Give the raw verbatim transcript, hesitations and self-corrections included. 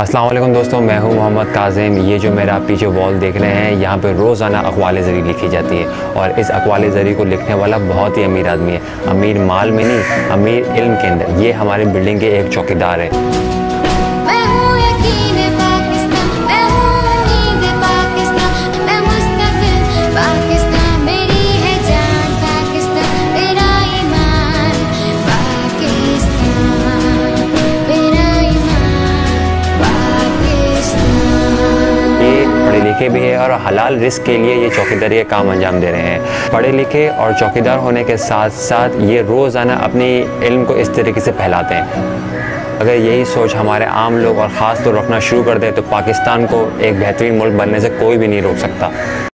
अस्सलाम वालेकुम दोस्तों, मैं हूं मोहम्मद काज़िम। ये जो मेरा आप पीछे वॉल देख रहे हैं, यहाँ पे रोज़ाना अक़वाल ज़री लिखी जाती है और इस अक़वाल ज़री को लिखने वाला बहुत ही अमीर आदमी है। अमीर माल में नहीं, अमीर इल्म के अंदर। ये हमारे बिल्डिंग के एक चौकीदार है। पढ़े लिखे भी है और हलाल रिस्क के लिए ये चौकीदारी का काम अंजाम दे रहे हैं। पढ़े लिखे और चौकीदार होने के साथ साथ ये रोज़ाना अपनी इल्म को इस तरीके से फैलाते हैं। अगर यही सोच हमारे आम लोग और ख़ास तौर रखना शुरू कर दें तो पाकिस्तान को एक बेहतरीन मुल्क बनने से कोई भी नहीं रोक सकता।